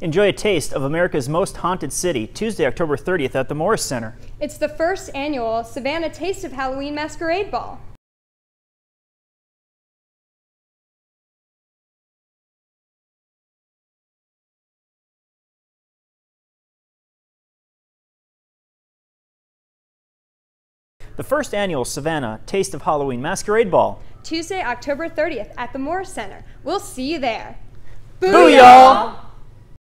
Enjoy a taste of America's most haunted city, Tuesday, October 30th at the Morris Center. It's the first annual Savannah Taste of Halloween Masquerade Ball. The first annual Savannah Taste of Halloween Masquerade Ball. Tuesday, October 30th at the Morris Center. We'll see you there. Booyah!